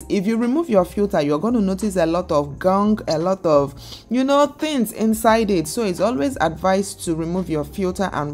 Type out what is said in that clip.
if you remove your filter, you're going to notice a lot of gunk, a lot of, things inside it. So it's always advised to remove your filter and